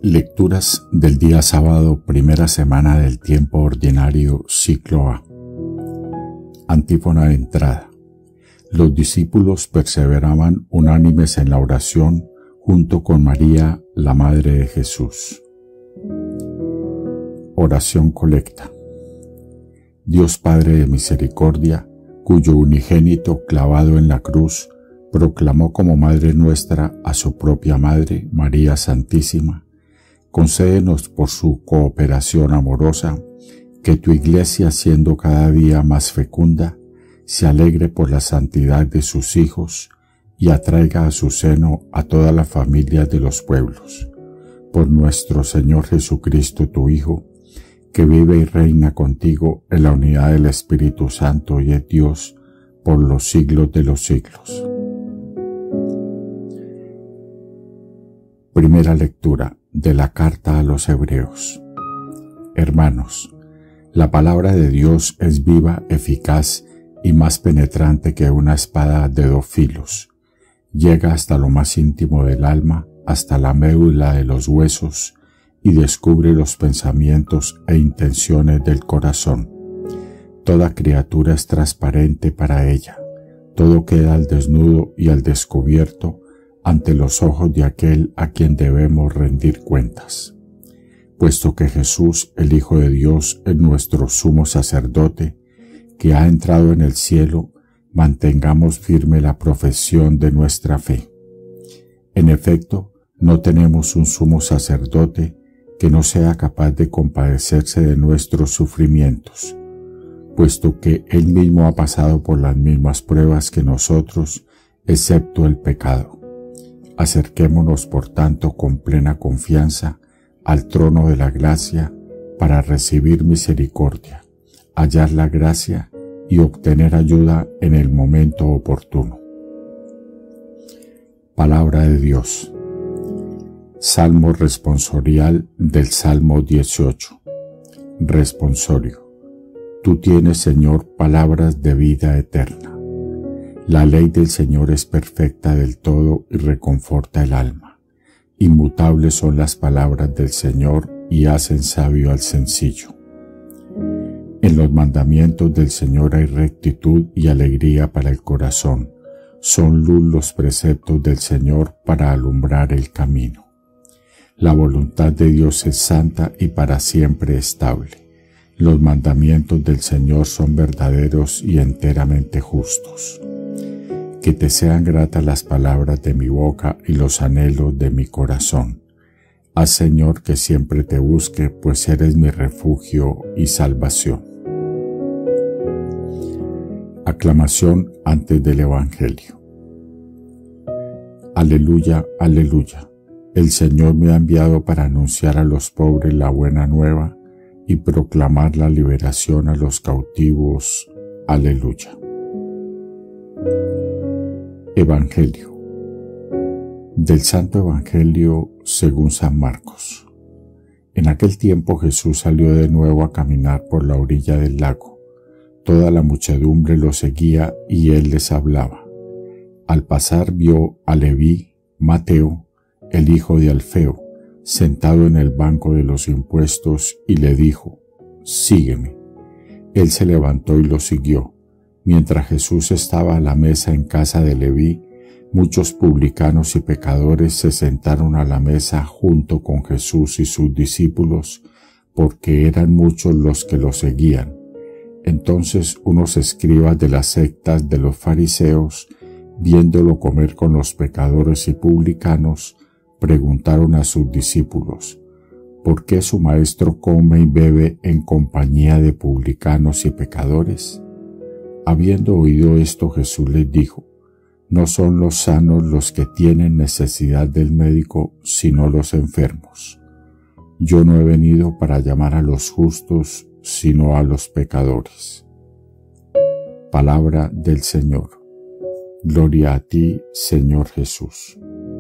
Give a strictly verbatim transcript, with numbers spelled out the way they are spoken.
Lecturas del día sábado, primera semana del tiempo ordinario, ciclo A. Antífona de entrada. Los discípulos perseveraban unánimes en la oración junto con María, la Madre de Jesús. Oración colecta. Dios Padre de misericordia, cuyo unigénito clavado en la cruz proclamó como Madre nuestra a su propia Madre, María Santísima, concédenos por su cooperación amorosa que tu Iglesia, siendo cada día más fecunda, se alegre por la santidad de sus hijos y atraiga a su seno a toda la familia de los pueblos. Por nuestro Señor Jesucristo, tu Hijo, que vive y reina contigo en la unidad del Espíritu Santo y es Dios por los siglos de los siglos. Primera lectura de la carta a los Hebreos. Hermanos, la palabra de Dios es viva, eficaz y más penetrante que una espada de dos filos. Llega hasta lo más íntimo del alma, hasta la médula de los huesos, y descubre los pensamientos e intenciones del corazón. Toda criatura es transparente para ella. Todo queda al desnudo y al descubierto ante los ojos de aquel a quien debemos rendir cuentas. Puesto que Jesús, el Hijo de Dios, es nuestro sumo sacerdote, que ha entrado en el cielo, mantengamos firme la profesión de nuestra fe. En efecto, no tenemos un sumo sacerdote que no sea capaz de compadecerse de nuestros sufrimientos, puesto que Él mismo ha pasado por las mismas pruebas que nosotros, excepto el pecado. Acerquémonos, por tanto, con plena confianza al trono de la gracia para recibir misericordia, hallar la gracia y obtener ayuda en el momento oportuno. Palabra de Dios. Salmo responsorial del Salmo dieciocho. Responsorio. Tú tienes, Señor, palabras de vida eterna. La ley del Señor es perfecta del todo y reconforta el alma. Inmutables son las palabras del Señor y hacen sabio al sencillo. En los mandamientos del Señor hay rectitud y alegría para el corazón. Son luz los preceptos del Señor para alumbrar el camino. La voluntad de Dios es santa y para siempre estable. Los mandamientos del Señor son verdaderos y enteramente justos. Que te sean gratas las palabras de mi boca y los anhelos de mi corazón. Haz, Señor, que siempre te busque, pues eres mi refugio y salvación. Aclamación antes del Evangelio. Aleluya, aleluya. El Señor me ha enviado para anunciar a los pobres la buena nueva y proclamar la liberación a los cautivos. Aleluya. Evangelio. Del Santo Evangelio según San Marcos. En aquel tiempo Jesús salió de nuevo a caminar por la orilla del lago. Toda la muchedumbre lo seguía y él les hablaba. Al pasar vio a Leví, Mateo, el hijo de Alfeo, sentado en el banco de los impuestos, y le dijo: Sígueme. Él se levantó y lo siguió. Mientras Jesús estaba a la mesa en casa de Leví, muchos publicanos y pecadores se sentaron a la mesa junto con Jesús y sus discípulos, porque eran muchos los que lo seguían. Entonces unos escribas de las sectas de los fariseos, viéndolo comer con los pecadores y publicanos, preguntaron a sus discípulos: ¿por qué su maestro come y bebe en compañía de publicanos y pecadores? Habiendo oído esto, Jesús les dijo: no son los sanos los que tienen necesidad del médico, sino los enfermos. Yo no he venido para llamar a los justos, sino a los pecadores. Palabra del Señor. Gloria a ti, Señor Jesús.